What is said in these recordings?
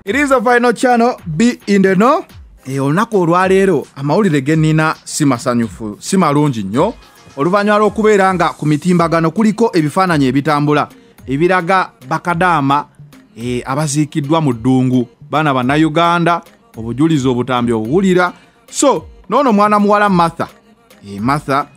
It is a final channel, be in the know. Olunaku olwaleero amawulire ge nnina si masanyufu, si malungi nnyo. Oluvannyuma lw'okubeera nga ku mitimbagano kuliko ebifaananyi ebitambula ebiraga bakadaama abaziikiddwa mu ddungu, baana bannayuganda, obujulizi obutambi obuwulira. So noono mwana muwala Martha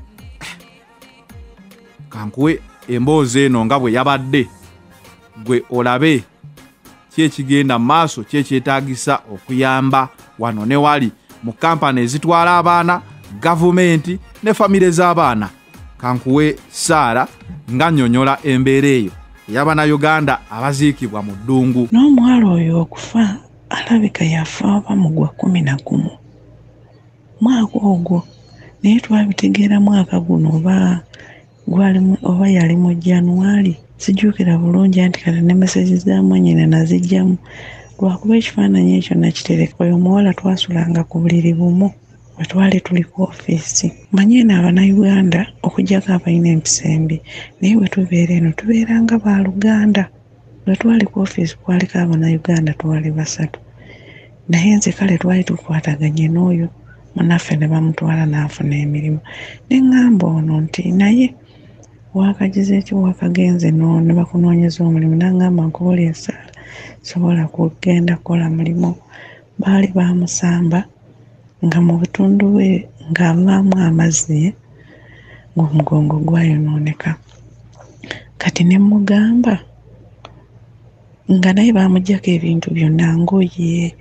kankuwe emboozi eno nga bwe yabadde, gwe olabe kyekigenda maaso, kyekyetaagisa okuyamba wano ne wali mu kampani ezitwala abaana, gavumenti ne famire z'abaana. Kankuwe Saara nga nnyonnyola embeera eyo y'Abannayuganda abaziikibwa mu ddungu. N'omuwala oyo okufa alabika yafa oba mu gwa 11 mwaka ogwo, naye twabitegeera mwaka guno oba yali mu January. Sijjukira bulungi anti kati ne meseji zaamu nyine nazijjamu. Lwakuba ekifaananyi ekyo nakitereka, oyo omuwala twasulanga ku buliri bumu bwe twali tuli ku ofiisi. Manye n'Abannayuganda okuggyako abalina empisa embi, naye bwe tubeera eno tubeera nga baaluganda. Bwe twali ku ofiisi kwaliko Abannayuganda twali 3, naye nze kale twali tukwataganye n'oyo munaffe ne bamutwala n'afuna emirimu. Ne ŋŋamba ono nti naye wakagize ki, wakagenze ne bakunoonyeza omulimu? N'aŋŋamba nkubula ensaala sobola kugenda kukola mulimu. Baali bamusamba nga mu butundu bwe ng'avaamu amazzi ng'omugongo gwayonooneka. Kati ne mugamba nga naye bamuggyako ebintu byonna, ngoye,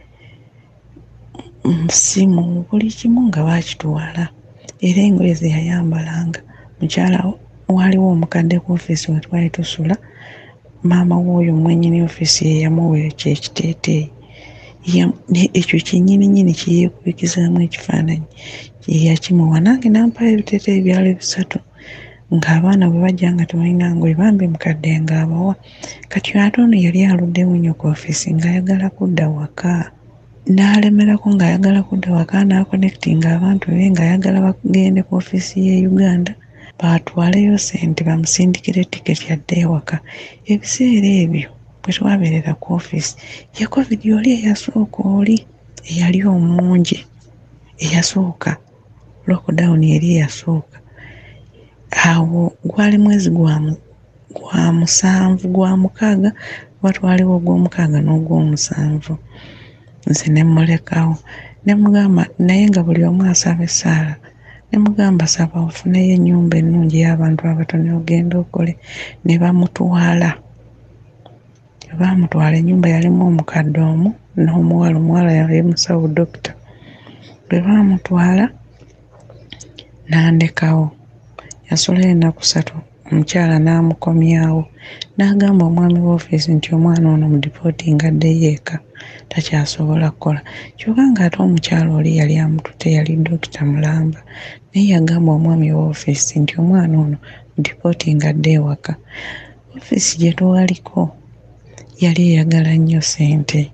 simu, buli kimu nga baakitwala, era engoye ze yayambalanga. Mukyala waliwo omukadde ku ofiisi we twali tusula, maama w'oyo mwennyini ofiisi ye yamuwa ekiteeteeyi. Ekyo kinnyini kiyeekubikizaamu ekifaananyi yakimuwa, nange nampayo ebiteeteeyi byali 3 ng'abaana bwe bajja nga tebalina ngoye bambi mukadde ng'abawa. Kati ate ono yali aluddewo nnyo ku ofiisi ng'ayagala kudda waka. N'alemerako ng'ayagala kudda waka, n'akonekitinga abantu be ng'ayagala bagende ku ofiisi y'e Uganda baatwaleyo ssente bamusindikire tiketi adde ewaka. Ebiseera ebyo bwe twabeerera ku ofiisi ya COVID oli eyasooka eyali omungi, eyasooka lockdown yali eyasooka. Awo gwali mwezi gwa 7 gwa 6 kuba twaliwo ogw'omukaaga n'ogw'omusanvu. Nze ne mulekawo ne mugamba naye nga buli omu asaba essaala. Ne mugamba saba ofuneyo ennyumba ennungi y'abantu abatono ogenda okole. Ne bamutwala ennyumba yalimu omukadde omu n'omuwala. Omuwala yali musawo dokita. Bwe baamutwala n'andekawo, yasulayo ennaku 3, omukyala n'amukomyawo. N'agamba omwami w'ofiisi nti omwana ono mudipootinga addeyo eka, takyasobola kukola. Kyokka ng'ate omukyala oli yali amutute, yali dokita mulamba, naye yagamba omwami w'ofiisi nti omwana ono mudipootinga adde ewaka. Ofiisi gye twaliko yali eyagala nnyo ssente,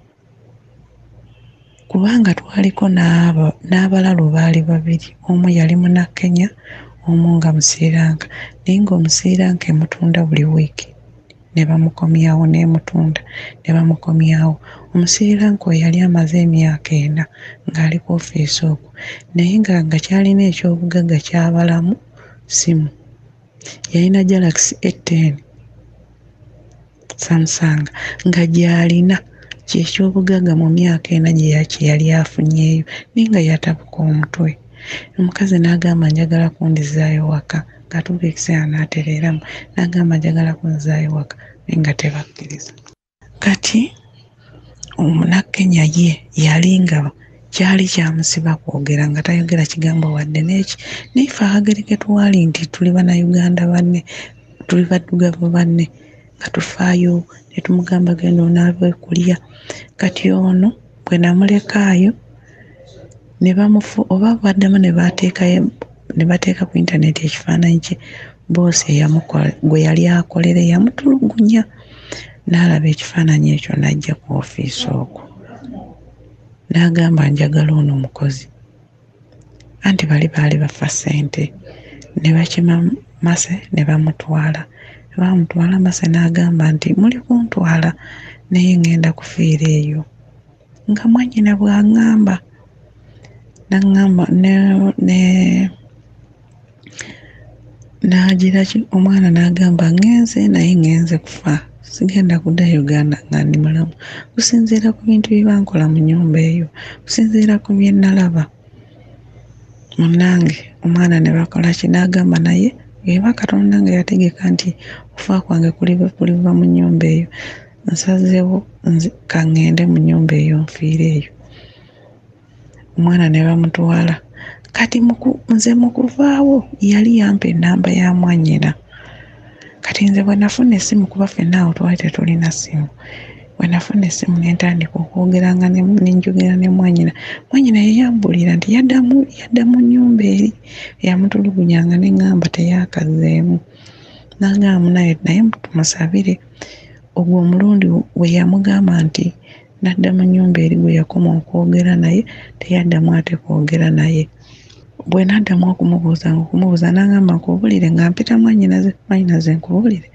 kubanga twaliko n'abalalu baali 2, omu yali Munnakenya, omu nga Musiiranka, naye ng'Omusiiranka emutunda buli wiiki ne bamukomyawo, n'emutunda ne bamukomyawo. Omusiiranka oyo yali amaze emyaka 4 ng'ali ku ofiisi okwo, naye nga kyalina ekyobugagga ky'abalamu simu. Yalina Galaxy A10 Samsung nga gy'alina kyekyobugagga mu myaka 4 kye yali afunyeeyo, naye nga yatabuka omutwe. Omukazi n'agamba njagala kundizaayo waka, ng'atuuka ekiseera n'atereeramu, n'agamba njagala kunzaayo waka, naye nga tebakkiriza. Kati Omunnakenya ye yali nga kyali kyamusiba kwogera nga tayogera kigambo wadde n'eki. Naye ffe akagereke twali nti tuli Bannayuganda banne, tuli baddugavu banne, nga tufaayo ne tumugamba genda onaabe kulya. Kati ono bwe namulekaayo ne oba baddemu ne bateeka ku intaneti ekifaananyi kye boosi gwe yali akolera yamutulugunya. N'alaba ekifaananyi ekyo n'ajja ku ofiisi okwo n'agamba njagala ono omukozi. Anti baali bafa ssente, ne bakima Mase ne bamutwala. Mase n'agamba nti muli kuntwala naye ngenda kufiira eyo. Nga mwannyina bw'aŋŋamba n'aŋŋamba n'agira ki omwana n'agamba ngenze naye ngenze kufa, sigenda kudda Uganda nga ndi mulamu, kusinziira ku bintu bye bankola mu nnyumba eyo, kusinziira ku bye nalaba. Munnange omwana ne bakola ki, n'agamba naye eba Katonda nga yategeka nti okufa kwange kuliva mu nnyumba eyo, nsazeewo ka ŋŋende mu nnyumba eyo nfiire eyo. Omwana ne bamutwala. Kati nze mu kuvaawo yali yampa ennamba ya mwannyina. Kati nze bwe nafuna essimu, kuba ffenna awo twali tetulina ssimu, bwe nafuna essimu ne ntandika okwogeranga ne njogera ne mwannyina. Mwannyina yeyambulira nti yadda mu nnyumba eri, eyamutulugunyanga ne ŋŋamba teyaakazeemu. N'agamba naye tumusabire. Ogwo omulundi we yamugamba nti n'adda mu nnyumba eri gwe yakoma okwogera naye, teyaddamu ate kwogera naye. Bwe n'addamu okumubuuza n'agamba nkubuulire, nga mpita mwannyinaze nkubuulire.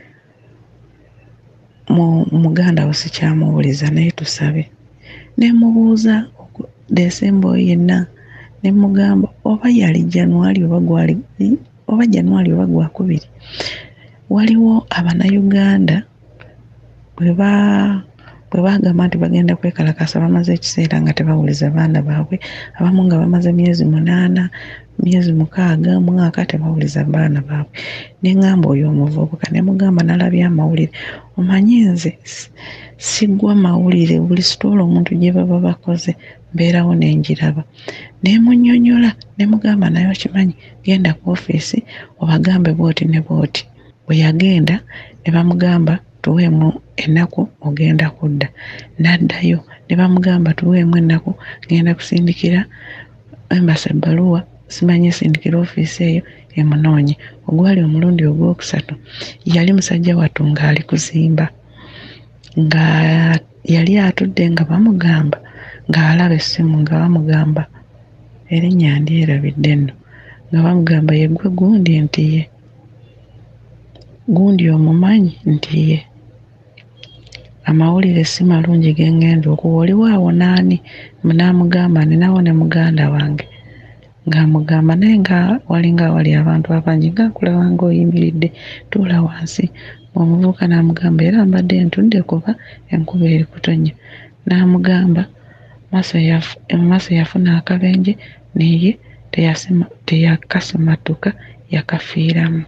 Muganda we sikyamubuuliza naye tusabe. Ne mubuuza Desemba yenna, ne mugamba oba yali January oba Gwakubiri, waliwo Abannayuganda bwe bagamba nti bagenda kwekalakasa, bamaze ekiseera nga tebawuliza baana baabwe, abamu nga bamaze myezi 8, myezi 6, mwaka tebawuliza baana baabwe. Ne ŋŋamba oyo omuvubuka, ne mugamba nalabye amawulire. Omanyi nze siggwa mawulire, buli sitoola omuntu gye baba bakoze mbeerawo ne njiraba. Ne munnyonnyola, ne mugamba naye okimanyi, genda ku ofiisi obagambe bw'oti ne bw'oti. Bwe yagenda ne bamugamba tuweemu ennaku ogenda kudda. N'addayo ne bamugamba tuweemu ennaku ngenda kusindikira embasa ebbaluwa, simanyi sindikira ofiisi eyo emunoonye. Ogwali omulundi ogwokusatu yali musajja wattu ng'ali kuzimba, nga yali atudde nga bamugamba, ng'alaba essimu nga bamugamba erinnya ndyerabidde nno, nga bamugamba ye gwe gundi nti ye gundi omumanyi nti ye. Amawulire si malungi ge ŋŋenda okuwa. Oliwo awo naani? N'amugamba ninawo ne muganda wange, ng'amugamba naye nga walinga wali abantu abangi, nga nkulaba ng'oyimiridde, tuula wansi. Omuvubuka n'amugamba era mbadde ntudde kuba enkuba eri kutonnya. N'amugamba maaso yafuna akabenje naye teyakasimatuka, yakafiiramu.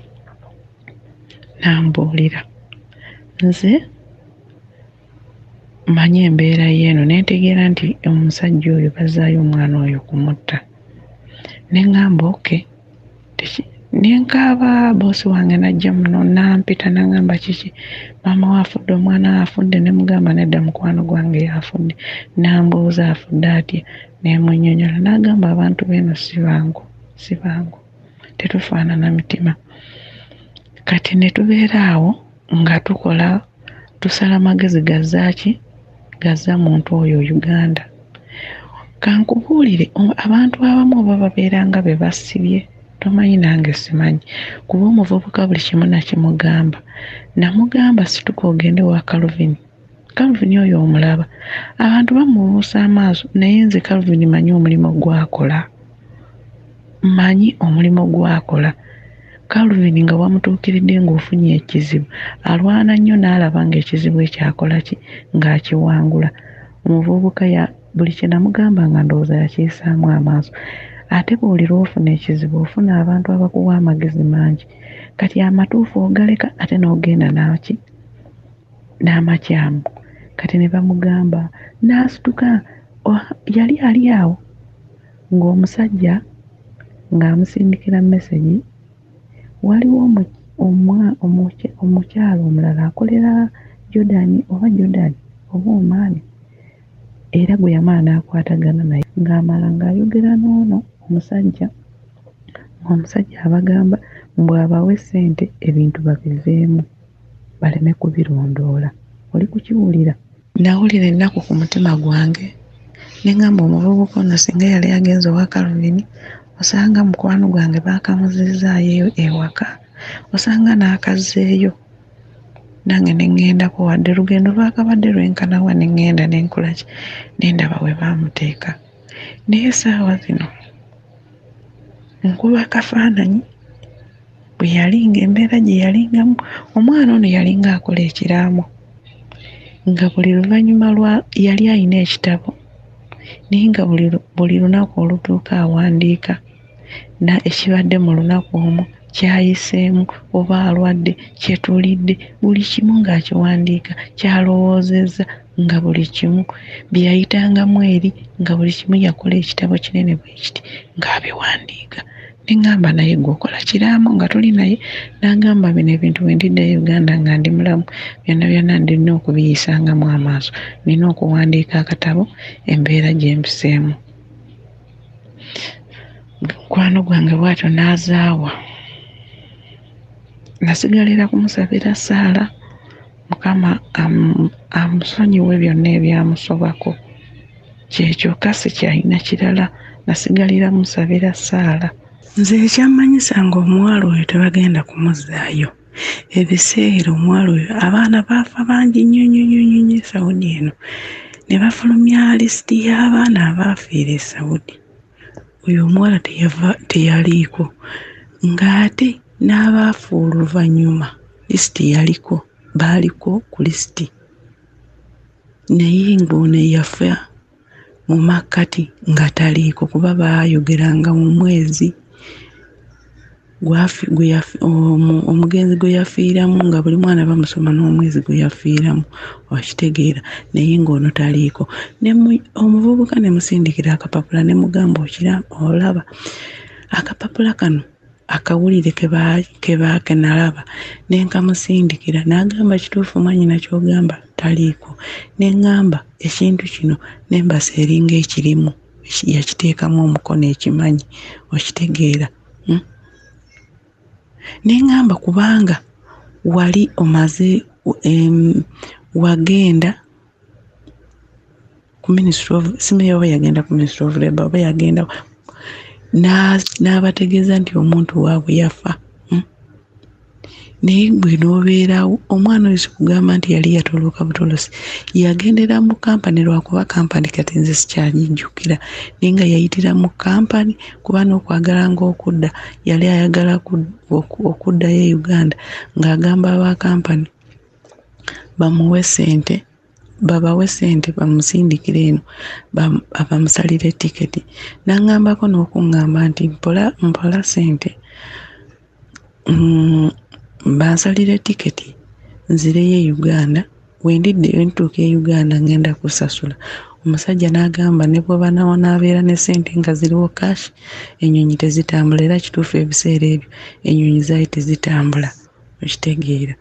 N'ambuulira nze mmanyi embeera y'eno, ne ntegeera nti omusajja oyo bazaayo omwana oyo kumutta. Ne ŋŋamba oke. Ne nkaaba, boosi wange n'ajja muno n'ampita n'aŋŋamba kiki, maama we afudde, omwana we afudde. Ne mugamba nedda, mukwano gwange yafudde. N'ambuuza afudde atya, ne munnyonnyola. N'agamba abantu b'eno si bangu, tetufaanana mitima. Kati ne tubeera awo nga tusala magezi gazza muntu oyo Uganda. Kankubuulire, abantu abamu oba babeera nga be basibye, tomanyi nange simanyi, kuba omuvubuka buli kimu nakimugamba. Namugamba situka ogende wa Calvin oyo omulaba. Abantu bamubuusa amaaso, naye nze Calvin manyi omulimu gw'akola. Calvin nga wamutuukiridde ng'ofunye ekizibu, alwana nnyo n'alaba ng'ekizibu ekyakola ki, ng'akiwangula. Omuvubuka buli kye namugamba nga ndowooza yakiyisaamu amaaso. Ate bw'oli lw'ofuna ekizibu ofuna abantu abakuwa amagezi mangi. Kati amatuufu ogaleka ate n'ogenda n'amakyamu. Kati ne bamugamba n'asituka. Yali ali awo ng'omusajja ng'amusindikira mesegi. Waliwo omukyalo omulala akolera Jordan oba Oman, era gwe yamala n'akwatagana naye ng'amala ng'ayogera n'ono omusajja. Omusajja abagamba bw'abawa ssente ebintu babiveemu, baleme kubirondoola. Oli kukiwulira? Nawulira ennaku ku mutima gwange. Ne ŋŋamba omuvubuka ono singa yali agenze owa Calvin, osanga mukwano gwange baakamuzizaayo ewaka, osanga n'akazzeeyo. nange ne ŋŋendako wadde lugendo lwakabadde lwenkanawa ne ŋŋenda ne nkolaki ne ndaba bwe baamuteeka. Naye essaawa zino nkuba kafaananyi bwe yalinga embeera gye yalingamu. Omwana ono yalinga akola ekiraamo nga buli luvannyuma yali alina ekitabo naye nga buli lunaku olutuuka awandiika ekibadde mu lunaku omwo, kyayiseemu, oba alwadde, kyetulidde, buli kimu ng'akiwandiika, kyalowoozezza nga buli kimu bye yayitangamu eri nga buli kimu yakola ekitabo kinene bwe kiti ng'abiwandiika. Ne ŋŋamba naye gwe okola kiraamo nga tuli naye, n'agamba bino ebintu bwe ndiddayo Uganda nga ndi mulamu byonna byonna ndina okubiyisangamu amaaso, nina okuwandiika akatabo embeera gye mpiseemu. Mukwano gwange bw'atyo n'azaawa. Nasigalira kumusabira ssaala, Mukama amusonyiwe byonna ebyamusobako. Kyekyo si kyalina kirala, nasigalira musabira ssaala. Nze ekyammanyisa ng'omuwala oyo tebagenda kumuzzaayo. Ebiseera omuwala oyo abaana baafa bangi nnyo nnyo nnyo nnyo e Saudi eno, ne bafulumya lisiti y'abaana abaafiira e Saudi. Oyo omuwala teyaliiko, ng'ate n'abaafa oluvannyuma lisiti yaliko, baaliko ku lisiti. Naye ng'ono yafa mu makkati nga taliiko, kuba baayogeranga mu mwezi omugenzi gwe yafiiramu, nga buli mwana bamusoma n'omwezi gwe yafiiramu, okitegeera. Naye ng'ono taliiko. Omuvubuka ne musindikira akapapula ne mugamba olaba akapapula kano akawulire ke nalaba ne nkamusindikira, n'agamba kituufu mwanyina ky'ogamba taliiko. Ne ŋŋamba ekintu kino n'embasa eringa ekirimu yakiteekamu omukono ekimanyi, okitegeera. Ne ŋŋamba kubanga wali omaze wagenda ku Ministry of Simanyi oba yagenda ku Ministry of Labour oba yagenda n'abategeeza nti omuntu waabwe yafa. Naye gwe n'obeerawo, omwana oyo sikugamba nti yali yatoloka butolosi, yagendera mu kampani lwakuba kampani kati nze sikyagijjukira, naye nga yayitira mu kampani kuba n'okwagala ng'okudda yali ayagala okuddayo e Uganda, ng'agamba aba kampani bamuwe ssente, babawe ssente bamusindikire eno, bamusalire tiketi. N'aŋŋambako n'okuŋŋamba nti mpola ssente bansalire tiketi nzireyo e Uganda, wendiddeyo ntuuka e Uganda ngenda kusasula. Omusajja n'agamba ne bw'oba n'abeera ne ssente nga ziriwo kashi, ennyonyi tezitambula, era kituufu ebiseera ebyo ennyonyi zaali tezitambula, okitegeera.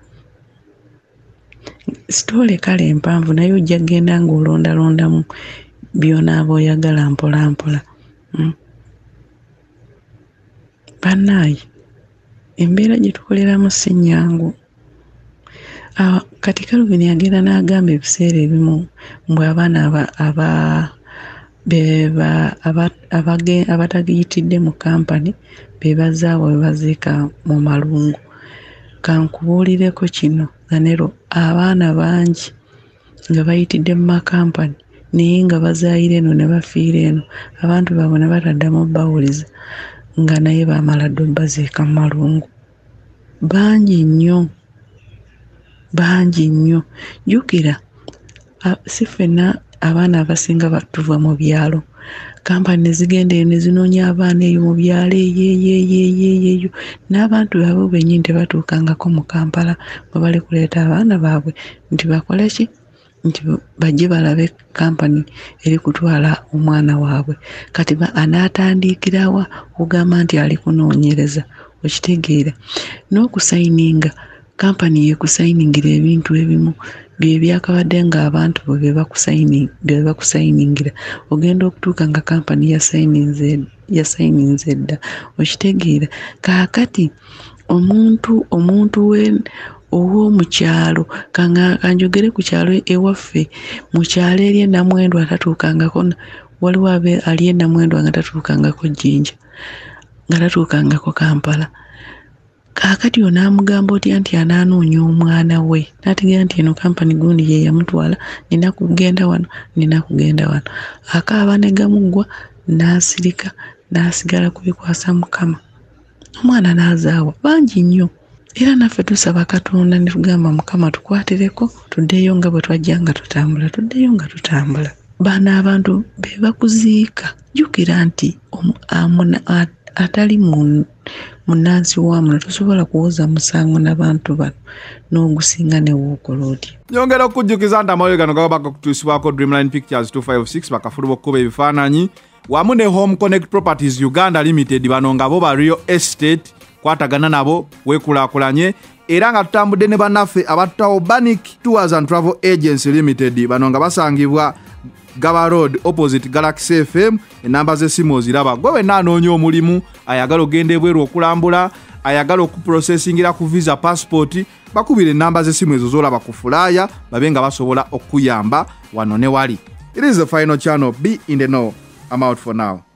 Sitoole kale empanvu naye ojja kgenda ng'olondalondamu by'onaaba oyagala mpola mpola. Bannaaye, embeera gye tukoleramu si nnyangu. Kati Calvin agenda n'agamba ebiseera ebimu mbwe abaana abatagiyitidde mu kampani be bazaawa be baziika mu malungu. Kankubuulireko kino Ganero, abaana bangi nga bayitidde mu makampani naye nga bazaayira eno ne bafiira eno, abantu baabwe ne bataddamu bawuliza nga naye baamala dde baziika mu malungu. Bangi nnyo, bangi nnyo. Jjukira si ffenna abaana abasinga tuva mu byalo, kampani ne zigenda eyo ne zinoonya abaana eyo mu byalo eyo, n'abantu baabwe bennyini tebatuukangako mu Kampala bwe bali kuleeta abaana baabwe nti bakole ki, nti bajje balabe kampani eri kutwala omwana waabwe. Kati anaatandikirawa okugamba nti ali kunoonyereza, okitegeera. N'okusayininga, kampani yeekusayiningira ebintu ebimu bye byakabadde ng'abantu bo bye bakusayiningira, ogenda okutuuka nga kampani yasayininze dda, okitegeera. Kaakati omuntu ow'omukyalo, kanjogere ku kyalo ewaffe, mu kyalo eri e Namwendwa tatuukangako, waliwo ali e Namwendwa nga tatuukangako Jjinja, nga tatuukangako Kampala. kaakati yo n'amugamba otya nti anaanoonya omwana we n'ategeera nti eno kampani gundi ye yamutwala nina kugenda wano akaaba ne gamuggwa n'asirika n'asigala kubikwasa Mukama. Omwana n'azaawa bangi nnyo era naffe tusaba Katonda ne tugamba Mukama tukwatireko tuddeyo nga bwe twajja nga tutambula. Bano abantu be bakuziika jjukira nti atali munnansi wamuno tosobola kuwoza musango n'abantu bano n'ogusinga ne wookola otya. Nyongera okujjukiza nti amawulire gano gaba bakakutuusibwako Dreamline Pictures 256 bakafuluba okukuba ebifaananyi wamu ne Home Connect Properties Uganda Limited bano nga bo ba real estate kwatagana nabo weekulaakulanye era nga tutambudde ne bannaffe abattawo Banic Tours and Travel Agency Limited bano nga basangibwa Gaba Road opposite Galaxy FM. Enamba z'essimu oziraba gwe wenna anoonya omulimu ayagala ogenda ebweru okulambula ayagala okuprocessingira ku visa passport bakubira enamba z'essimu ezo z'olaba ku fulaaya babe nga basobola okuyamba wano ne wali. It is the final channel. Be in the know. I'm out for now.